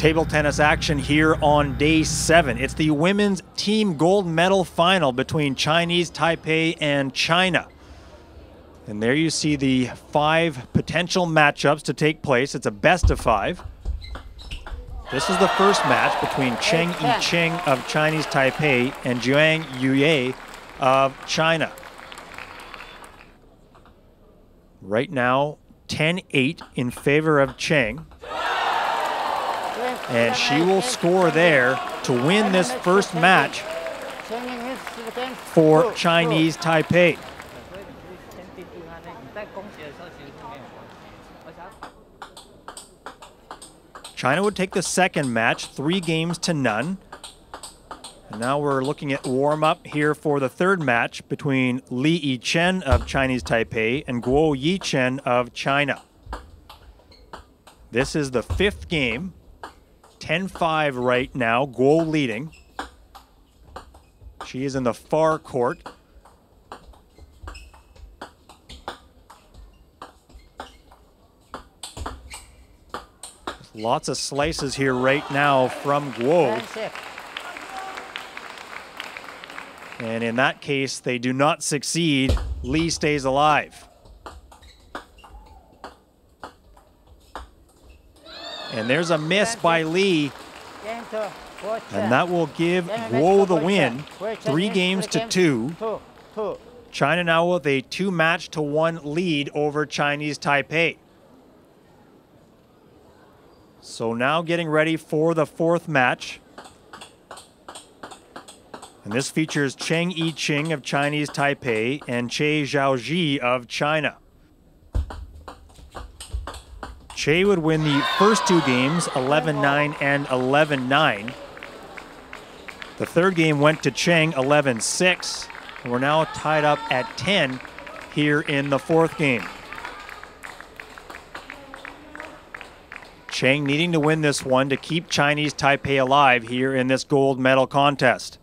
Table tennis action here on day 7. It's the women's team gold medal final between Chinese Taipei and China. And there you see the 5 potential matchups to take place. It's a best of 5. This is the first match between Cheng Yicheng of Chinese Taipei and Zhuang Yuye of China. Right now, 10-8 in favor of Cheng. And she will score there to win this first match for Chinese Taipei. China would take the second match, 3-0. And now we're looking at warm-up here for the third match between Li Yichen of Chinese Taipei and Guo Yichen of China. This is the 5th game. 10-5 right now, Guo leading. She is in the far court. Lots of slices here right now from Guo. And in that case, they do not succeed. Li stays alive. And there's a miss by Li. And that will give Guo the win, 3-2. China now with a 2-1 lead over Chinese Taipei. So now getting ready for the 4th match. And this features Cheng Yicheng of Chinese Taipei and Che Zhaoji of China. Che would win the first 2 games, 11-9 and 11-9. The third game went to Cheng, 11-6. We're now tied up at 10 here in the 4th game. Cheng needing to win this one to keep Chinese Taipei alive here in this gold medal contest.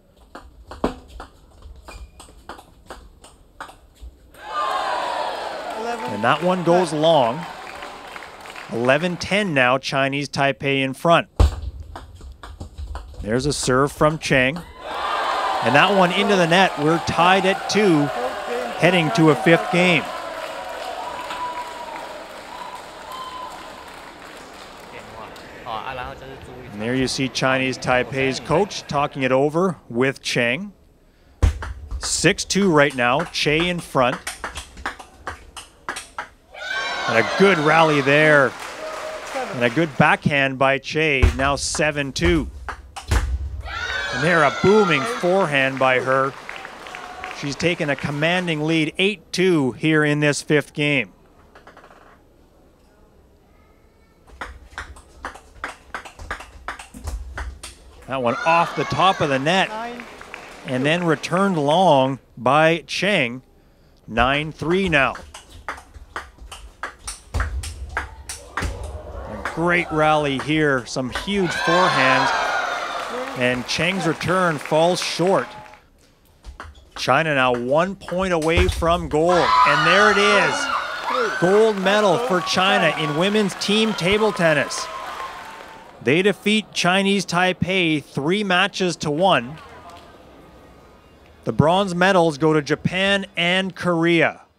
And that one goes long. 11-10 now, Chinese Taipei in front. There's a serve from Cheng. And that one into the net. We're tied at 2, heading to a 5th game. And there you see Chinese Taipei's coach talking it over with Cheng. 6-2 right now, Che in front. And a good rally there. And a good backhand by Che, now 7-2. And there a booming forehand by her. She's taken a commanding lead, 8-2 here in this 5th game. That one off the top of the net. And then returned long by Cheng. 9-3 now. Great rally here, some huge forehands, and Cheng's return falls short. China now 1 point away from gold, and there it is. Gold medal for China in women's team table tennis. They defeat Chinese Taipei 3-1. The bronze medals go to Japan and Korea.